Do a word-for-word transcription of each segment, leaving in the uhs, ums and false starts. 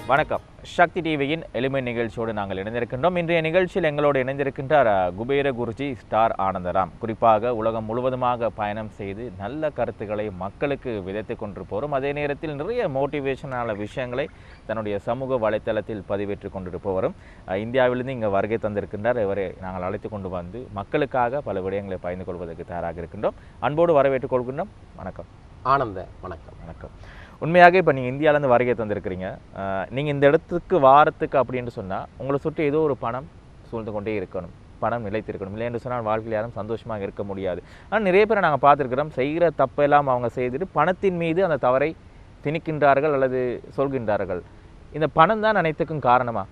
வணக்கம். சக்தி டிவியின் எளிமை நிகழ்ச்சியோடு நாங்கள் இணைந்திருக்கின்றோம். இன்றைய நிகழ்ச்சியில் எங்களோடு இணைந்திருக்கின்றார் குபேர குருஜி ஸ்டார் ஆனந்தராம். குறிப்பாக உலகம் முழுவதுமாக பயணம் செய்து நல்ல கருத்துக்களை மக்களுக்கு விதைத்து கொண்டு போகிறோம். அதே நேரத்தில் நிறைய மோட்டிவேஷனான விஷயங்களை தன்னுடைய சமூக வலைத்தளத்தில் பதிவேற்று கொண்டிருப்பவரும் இந்தியாவிலிருந்து இங்கே வருகை தந்திருக்கின்றார். இவரை நாங்கள் அழைத்து கொண்டு வந்து மக்களுக்காக பல விடயங்களை பகிர்ந்து கொள்வதற்கு தயாராக இருக்கின்றோம். அன்போடு வரவேற்றுக் கொள்கின்றோம். வணக்கம். ஆனந்த வணக்கம். வணக்கம். உண்மையாக இப்போ நீங்கள் இந்தியாவிலேருந்து வருகை தந்திருக்கிறீங்க. நீங்கள் இந்த இடத்துக்கு வாரத்துக்கு அப்படின்னு சொன்னால் உங்களை சுற்றி ஏதோ ஒரு பணம் சூழ்ந்து கொண்டே இருக்கணும், பணம் நிலைத்திருக்கணும். இல்லை என்று சொன்னால் வாழ்க்கையில் யாரும் சந்தோஷமாக இருக்க முடியாது. ஆனால் நிறைய பேரை நாங்கள் பார்த்துருக்கிறோம், செய்கிற தப்பெல்லாம் அவங்க செய்துட்டு பணத்தின் மீது அந்த தவறை திணிக்கின்றார்கள் அல்லது சொல்கின்றார்கள். இந்த பணம் தான் அனைத்துக்கும் காரணமா?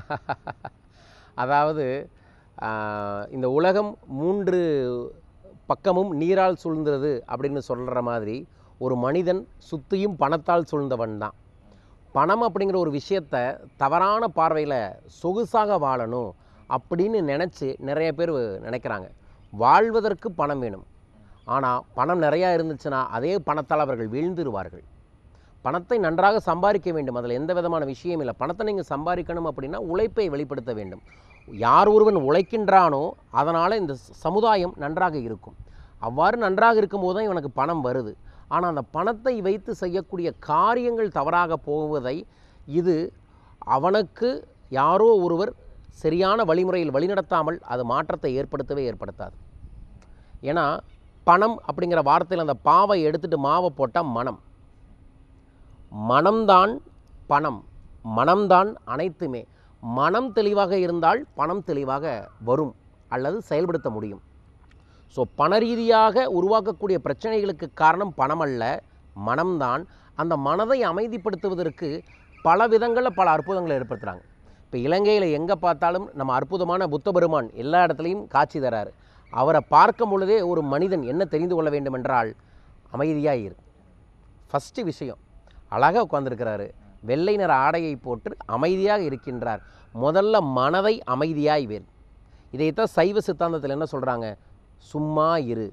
அதாவது இந்த உலகம் மூன்று பக்கமும் நீரால் சூழ்ந்தது அப்படின்னு சொல்கிற மாதிரி ஒரு மனிதன் சுற்றியும் பணத்தால் சூழ்ந்தவன் தான். பணம் அப்படிங்கிற ஒரு விஷயத்தை தவறான பார்வையில் சொகுசாக வாழணும் அப்படின்னு நினச்சி நிறைய பேர் நினைக்கிறாங்க. வாழ்வதற்கு பணம் வேணும், ஆனால் பணம் நிறையா இருந்துச்சுன்னா அதே பணத்தால் அவர்கள் வீழ்ந்துருவார்கள். பணத்தை நன்றாக சம்பாதிக்க வேண்டும், அதில் எந்த விதமான விஷயம் இல்லை. பணத்தை நீங்கள் சம்பாதிக்கணும் அப்படின்னா உழைப்பை வெளிப்படுத்த வேண்டும். யார் ஒருவன் உழைக்கின்றானோ அதனால் இந்த சமுதாயம் நன்றாக இருக்கும். அவ்வாறு நன்றாக இருக்கும்போது தான் இவனுக்கு பணம் வருது. ஆனால் அந்த பணத்தை வைத்து செய்யக்கூடிய காரியங்கள் தவறாக போவதை இது அவனுக்கு யாரோ ஒருவர் சரியான வழிமுறையில் வழிநடத்தாமல் அது மாற்றத்தை ஏற்படுத்தவே ஏற்படுத்தாது. ஏன்னா பணம் அப்படிங்கிற வார்த்தையில் அந்த பாவை எடுத்துகிட்டு மாவை போட்டால் மனம், மனம்தான் பணம், மனம்தான் அனைத்துமே. மனம் தெளிவாக இருந்தால் பணம் தெளிவாக வரும் அல்லது செயல்படுத்த முடியும். ஸோ பண ரீதியாக உருவாக்கக்கூடிய பிரச்சனைகளுக்கு காரணம் பணம் அல்ல, மனம்தான். அந்த மனதை அமைதிப்படுத்துவதற்கு பல விதங்களில் பல அற்புதங்களை ஏற்படுத்துகிறாங்க. இப்போ இலங்கையில் எங்கே பார்த்தாலும் நம்ம அற்புதமான புத்த பெருமான் எல்லா இடத்துலையும் காட்சி தராரு. அவரை பார்க்கும் பொழுதே ஒரு மனிதன் என்ன தெரிந்து கொள்ள வேண்டும் என்றால் அமைதியாக இரு. ஃபஸ்ட்டு விஷயம், அழகாக உட்கார்ந்துருக்கிறாரு, வெள்ளை நிற ஆடையை போட்டு அமைதியாக இருக்கின்றார். முதல்ல மனதை அமைதியாய் வேறு. இதைத்தான் சைவ சித்தாந்தத்தில் என்ன சொல்கிறாங்க, சும்மா இரு,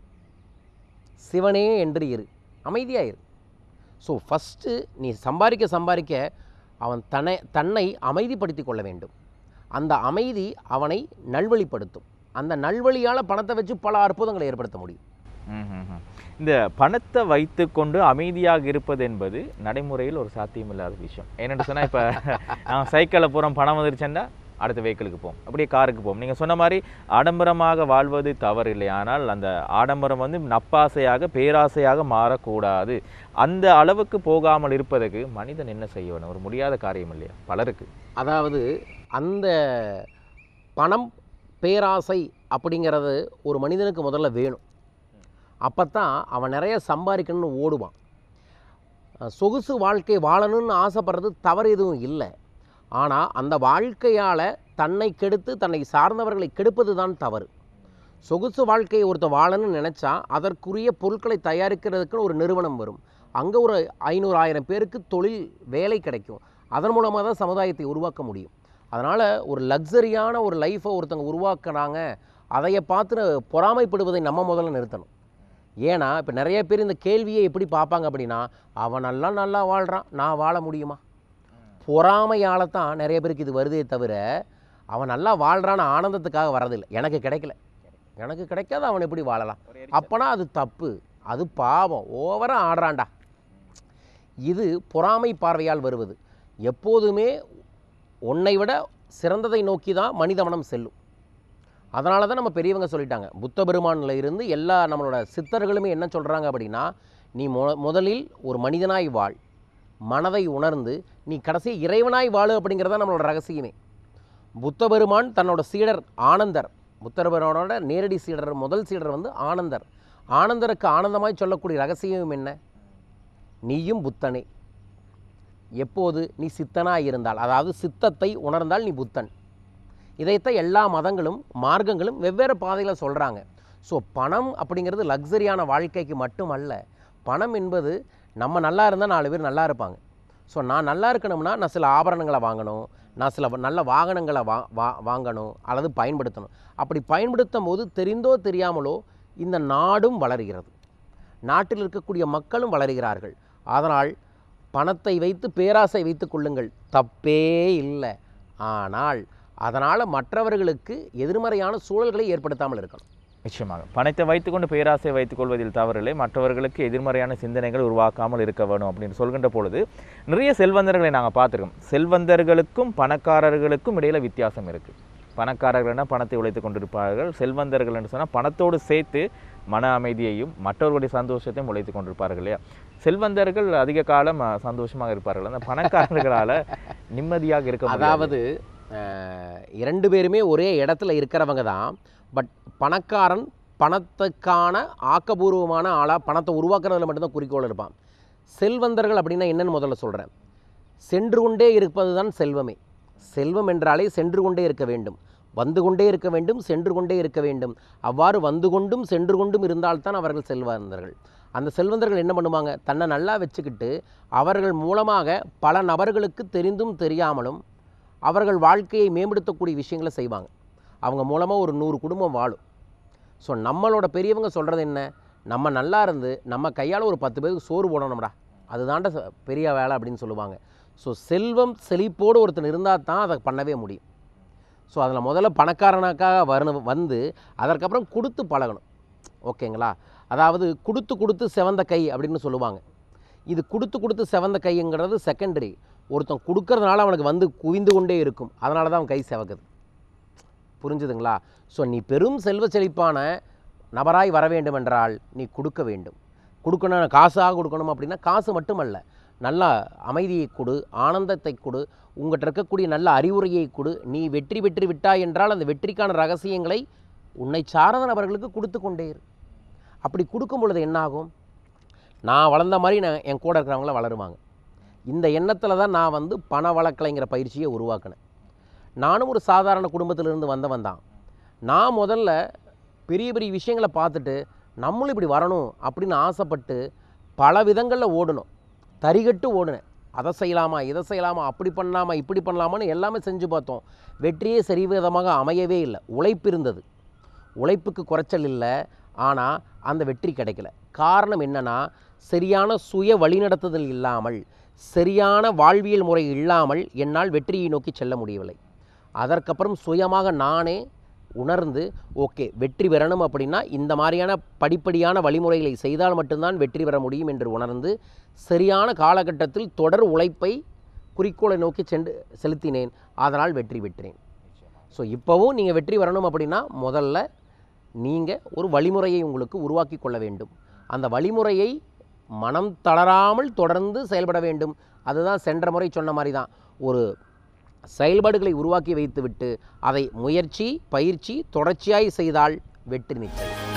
சிவனே என்று இரு, அமைதியாக இரு. ஸோ ஃபஸ்ட்டு நீ சம்பாதிக்க சம்பாதிக்க அவன் தன்னை தன்னை அமைதிப்படுத்தி கொள்ள வேண்டும். அந்த அமைதி அவனை நல்வழிப்படுத்தும். அந்த நல்வழியால் பணத்தை வச்சு பல அற்புதங்களை ஏற்படுத்த முடியும். இந்த பணத்தை வைத்து கொண்டு அமைதியாக இருப்பது என்பது நடைமுறையில் ஒரு சாத்தியமில்லாத விஷயம். ஏன்னு சொன்னால் இப்போ நாங்கள் சைக்கிளில் போகிறோம், பணம் வந்துருச்சேன்னா அடுத்த வெஹிக்கிளுக்கு போவோம், அப்படியே காருக்கு போவோம். நீங்கள் சொன்ன மாதிரி ஆடம்பரமாக வாழ்வது தவறு இல்லை, ஆனால் அந்த ஆடம்பரம் வந்து நப்பாசையாக பேராசையாக மாறக்கூடாது. அந்த அளவுக்கு போகாமல் இருப்பதற்கு மனிதன் என்ன செய்ய வேணும்? ஒரு முடியாத காரியம் இல்லையா பலருக்கு? அதாவது அந்த பணம் பேராசை அப்படிங்கிறது ஒரு மனிதனுக்கு முதல்ல வேணும். அப்போ தான் அவன் நிறைய சம்பாதிக்கணும்னு ஓடுவான். சொகுசு வாழ்க்கை வாழணும்னு ஆசைப்படுறது தவறு எதுவும் இல்லை. ஆனால் அந்த வாழ்க்கையால் தன்னை கெடுத்து தன்னை சார்ந்தவர்களை கெடுப்பது தான் தவறு. சொகுசு வாழ்க்கையை ஒருத்தர் வாழணும்னு நினச்சா அதற்குரிய பொருட்களை தயாரிக்கிறதுக்குன்னு ஒரு நிறுவனம் வரும். அங்கே ஒரு ஐநூறு ஆயிரம் பேருக்கு தொழில் வேலை கிடைக்கும். அதன் மூலமாக தான் சமுதாயத்தை உருவாக்க முடியும். அதனால் ஒரு லக்ஸரியான ஒரு லைஃப்பை ஒருத்தங்க உருவாக்குறாங்க, அதையை பார்த்து பொறாமைப்படுவதை நம்ம முதல்ல நிறுத்தணும். ஏன்னா இப்போ நிறைய பேர் இந்த கேள்வியை எப்படி பார்ப்பாங்க அப்படின்னா, அவன் நல்லா நல்லா வாழ்கிறான், நான் வாழ முடியுமா? பொறாமையால் தான் நிறைய பேருக்கு இது வருதே தவிர அவன் நல்லா வாழ்கிறான்னு ஆனந்தத்துக்காக வரதில்லை. எனக்கு கிடைக்கல, எனக்கு கிடைக்காத அவன் எப்படி வாழலாம்? அப்போனா அது தப்பு, அது பாவம், ஓவராக ஆடுறான்டா. இது பொறாமை பார்வையால் வருவது. எப்போதுமே உன்னை விட சிறந்ததை நோக்கி தான் மனித மனம் செல்லும். அதனால தான் நம்ம பெரியவங்க சொல்லிட்டாங்க, புத்த பெருமானில் இருந்து எல்லா நம்மளோட சித்தர்களுமே என்ன சொல்கிறாங்க அப்படின்னா, நீ மொ முதலில் ஒரு மனிதனாய் வாழ், மனதை உணர்ந்து நீ கடைசி இறைவனாய் வாழு அப்படிங்கிறத நம்மளோட ரகசியமே. புத்த பெருமான் தன்னோட சீடர் ஆனந்தர், புத்த பெருமானோட நேரடி சீடர், முதல் சீடர் வந்து ஆனந்தர். ஆனந்தருக்கு ஆனந்தமாய் சொல்லக்கூடிய ரகசியம் என்ன? நீயும் புத்தனே. எப்போது நீ சித்தனாய் இருந்தால், அதாவது சித்தத்தை உணர்ந்தால் நீ புத்தன். இதைத்தான் எல்லா மதங்களும் மார்க்கங்களும் வெவ்வேறு பாதையில் சொல்கிறாங்க. ஸோ பணம் அப்படிங்கிறது லக்ஸரியான வாழ்க்கைக்கு மட்டுமல்ல. பணம் என்பது நம்ம நல்லா இருந்தால் நாலு பேர் நல்லா இருப்பாங்க. ஸோ நான் நல்லா இருக்கணும்னா நான் சில ஆபரணங்களை வாங்கணும், நான் சில நல்ல வாகனங்களை வா வா வாங்கணும் அல்லது பயன்படுத்தணும். அப்படி பயன்படுத்தும் போது தெரிந்தோ தெரியாமலோ இந்த நாடும் வளர்கிறது, நாட்டில் இருக்கக்கூடிய மக்களும் வளர்கிறார்கள். அதனால் பணத்தை வைத்து பேராசை வைத்து கொள்ளுங்கள், தப்பே இல்லை. ஆனால் அதனால் மற்றவர்களுக்கு எதிர்மறையான சூழல்களை ஏற்படுத்தாமல் இருக்கணும். நிச்சயமாக பணத்தை வைத்துக்கொண்டு பேராசை வைத்துக் கொள்வதில் தவறில்லை, மற்றவர்களுக்கு எதிர்மறையான சிந்தனைகள் உருவாக்காமல் இருக்க வேணும் அப்படின்னு சொல்கின்ற பொழுது நிறைய செல்வந்தர்களை நாங்கள் பார்த்துருக்கோம். செல்வந்தர்களுக்கும் பணக்காரர்களுக்கும் இடையில வித்தியாசம் இருக்குது. பணக்காரர்கள்னா பணத்தை உழைத்து கொண்டிருப்பார்கள், செல்வந்தர்கள் என்று சொன்னால் பணத்தோடு சேர்த்து மன அமைதியையும் மற்றவர்களுடைய சந்தோஷத்தையும் உழைத்து கொண்டிருப்பார்கள் இல்லையா. செல்வந்தர்கள் அதிக காலம் சந்தோஷமாக இருப்பார்கள், அந்த பணக்காரர்களால் நிம்மதியாக இருக்க. அதாவது இரண்டு பேருமே ஒரே இடத்துல இருக்கிறவங்க தான். பட் பணக்காரன் பணத்துக்கான ஆக்கபூர்வமான ஆளாக பணத்தை உருவாக்குறதுல மட்டும்தான் குறிக்கோள் இருப்பான். செல்வந்தர்கள் அப்படின்னா என்னன்னு முதல்ல சொல்கிறேன். சென்று கொண்டே இருப்பது தான் செல்வமே. செல்வம் என்றாலே சென்று கொண்டே இருக்க வேண்டும், வந்து கொண்டே இருக்க வேண்டும், சென்று கொண்டே இருக்க வேண்டும். அவ்வாறு வந்து கொண்டும் சென்று கொண்டும் இருந்தால்தான் அவர்கள் செல்வந்தர்கள். அந்த செல்வந்தர்கள் என்ன பண்ணுவாங்க, தன்னை நல்லா வச்சுக்கிட்டு அவர்கள் மூலமாக பல நபர்களுக்கு தெரிந்தும் தெரியாமலும் அவர்கள் வாழ்க்கையை மேம்படுத்தக்கூடிய விஷயங்களை செய்வாங்க. அவங்க மூலமாக ஒரு நூறு குடும்பம் வாழும். ஸோ நம்மளோட பெரியவங்க சொல்கிறது என்ன, நம்ம நல்லா இருந்து நம்ம கையால் ஒரு பத்து பேருக்கு சோறு போடணும்டா, அதுதான்ட பெரிய வேலை அப்படின்னு சொல்லுவாங்க. ஸோ செல்வம் செழிப்போடு ஒருத்தன் இருந்தால் தான் அதை பண்ணவே முடியும். ஸோ அதில் முதல்ல பணக்காரனாக்காக வரணும், வந்து அதற்கப்புறம் கொடுத்து பழகணும். ஓகேங்களா. அதாவது கொடுத்து கொடுத்து செவந்த கை அப்படின்னு சொல்லுவாங்க. இது கொடுத்து கொடுத்து செவந்த கைங்கிறது செகண்டரி. ஒருத்தன் கொடுக்கறதுனால அவனுக்கு வந்து குவிந்து கொண்டே இருக்கும், அதனால தான் அவன் கை செவக்குது. புரிஞ்சுதுங்களா. ஸோ நீ பெரும் செல்வ செழிப்பான நபராய் வர வேண்டும் என்றால் நீ கொடுக்க வேண்டும். கொடுக்கணும், காசாக கொடுக்கணும் அப்படின்னா காசு மட்டுமல்ல, நல்ல அமைதியை கொடு, ஆனந்தத்தை கொடு, உங்கள்கிட்ட இருக்கக்கூடிய நல்ல அறிவுரையை கொடு. நீ வெற்றி பெற்று விட்டாய் என்றால் அந்த வெற்றிக்கான ரகசியங்களை உன்னை சார்ந்த நபர்களுக்கு கொடுத்து கொண்டே இரு. அப்படி கொடுக்கும் பொழுது என்னாகும், நான் வளர்ந்த மாதிரி நான் என் கூட இருக்கிறவங்கள வளருவாங்க. இந்த எண்ணத்தில் தான் நான் வந்து பண வழக்கலைங்கிற பயிற்சியை உருவாக்கினேன். நானும் ஒரு சாதாரண குடும்பத்திலிருந்து வந்தவன் தான். நான் முதல்ல பெரிய பெரிய விஷயங்களை பார்த்துட்டு நம்மளும் இப்படி வரணும் அப்படின்னு ஆசைப்பட்டு பல விதங்களில் ஓடணும், தரிகட்டு ஓடினேன். அதை செய்யலாமா, இதை செய்யலாமா, அப்படி பண்ணலாமா, இப்படி பண்ணலாமான்னு எல்லாமே செஞ்சு பார்த்தோம். வெற்றியே சரிவிதமாக அமையவே இல்லை. உழைப்பு இருந்தது, உழைப்புக்கு குறைச்சல் இல்லை, ஆனால் அந்த வெற்றி கிடைக்கல. காரணம் என்னென்னா, சரியான சுய வழிநடத்துதல் இல்லாமல், சரியான வாழ்வியல் முறை இல்லாமல் என்னால் வெற்றியை நோக்கி செல்ல முடியவில்லை. அதற்கப்புறம் சுயமாக நானே உணர்ந்து, ஓகே வெற்றி பெறணும் அப்படின்னா இந்த மாதிரியான படிப்படியான வழிமுறைகளை செய்தால் மட்டும்தான் வெற்றி பெற முடியும் என்று உணர்ந்து சரியான காலகட்டத்தில் தொடர் உழைப்பை குறிக்கோளை நோக்கி சென்று செலுத்தினேன். அதனால் வெற்றி பெற்றேன். ஸோ இப்போவும் நீங்கள் வெற்றி வரணும் அப்படின்னா முதல்ல நீங்கள் ஒரு வழிமுறையை உங்களுக்கு உருவாக்கி கொள்ள வேண்டும். அந்த வழிமுறையை மனம் தளராமல் தொடர்ந்து செயல்பட வேண்டும். அதுதான் சென்ற முறை சொன்ன மாதிரி தான், ஒரு செயல்பாடுகளை உருவாக்கி வைத்துவிட்டு அதை முயற்சி பயிற்சி தொடர்ச்சியாய் செய்தால் வெற்றி நிச்சயம்.